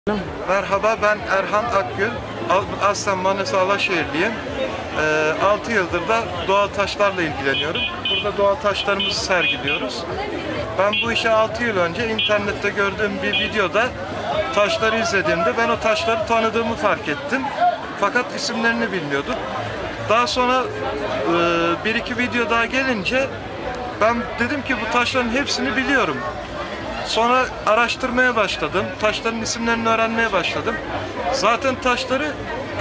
Merhaba, ben Erhan Akgül. Aslen Manisa Alaşehirliyim. 6 yıldır da doğal taşlarla ilgileniyorum. Burada doğal taşlarımızı sergiliyoruz. Ben bu işe 6 yıl önce internette gördüğüm bir videoda taşları izlediğimde ben o taşları tanıdığımı fark ettim. Fakat isimlerini bilmiyordum. Daha sonra bir iki video daha gelince ben dedim ki bu taşların hepsini biliyorum. Sonra araştırmaya başladım. Taşların isimlerini öğrenmeye başladım. Zaten taşları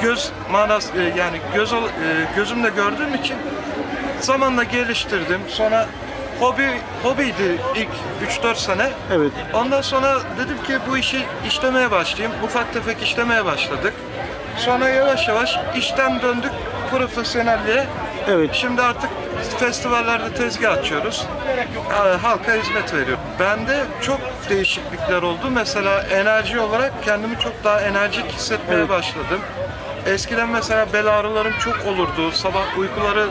gözümle gördüğüm için zamanla geliştirdim. Sonra hobiydi ilk 3-4 sene. Evet. Ondan sonra dedim ki bu işi işlemeye başlayayım. Ufak tefek işlemeye başladık. Sonra yavaş yavaş işten döndük profesyonelliğe. Evet. Şimdi artık festivallerde tezgah açıyoruz. Halka hizmet veriyorum. Bende çok değişiklikler oldu. Mesela enerji olarak kendimi çok daha enerjik hissetmeye başladım. Eskiden mesela bel ağrılarım çok olurdu. Sabah uykuları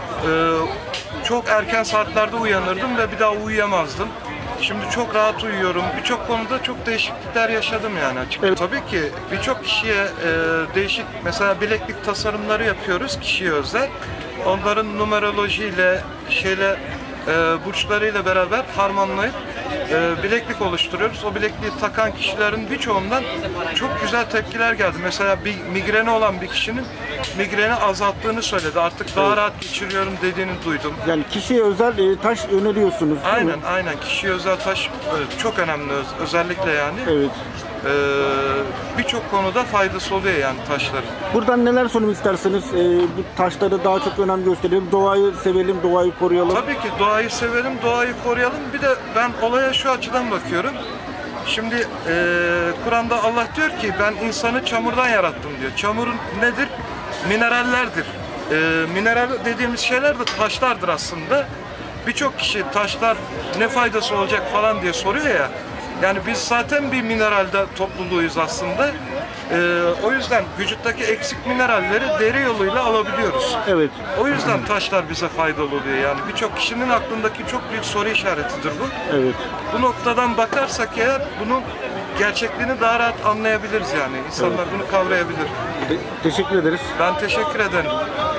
çok erken saatlerde uyanırdım ve bir daha uyuyamazdım. Şimdi çok rahat uyuyorum. Birçok konuda çok değişiklikler yaşadım yani açıkçası. Evet. Tabii ki birçok kişiye değişik, mesela bileklik tasarımları yapıyoruz kişiye özel. Onların numerolojiyle, burçlarıyla beraber harmanlayıp bileklik oluşturuyoruz. O bilekliği takan kişilerin birçoğundan çok güzel tepkiler geldi. Mesela bir migreni olan bir kişinin migreni azalttığını söyledi. Artık daha rahat geçiriyorum dediğini duydum. Yani kişiye özel taş öneriyorsunuz, değil mi? Aynen. Kişiye özel taş çok önemli özellikle yani. Evet. Birçok konuda faydası oluyor yani taşların. Buradan neler söylemek isterseniz, bu taşlara daha çok önem gösterelim, doğayı sevelim, doğayı koruyalım. Tabii ki doğayı sevelim, doğayı koruyalım. Bir de ben olaya şu açıdan bakıyorum. Şimdi Kur'an'da Allah diyor ki ben insanı çamurdan yarattım diyor. Çamur nedir? Minerallerdir. Mineral dediğimiz şeyler de taşlardır aslında. Birçok kişi taşlar ne faydası olacak falan diye soruyor ya. Yani biz zaten bir mineralde topluluğuyuz aslında. O yüzden vücuttaki eksik mineralleri deri yoluyla alabiliyoruz. Evet. O yüzden taşlar bize faydalı oluyor yani. Birçok kişinin aklındaki çok büyük soru işaretidir bu. Evet. Bu noktadan bakarsak eğer bunun gerçekliğini daha rahat anlayabiliriz yani. İnsanlar bunu kavrayabilir. Teşekkür ederiz. Ben teşekkür ederim.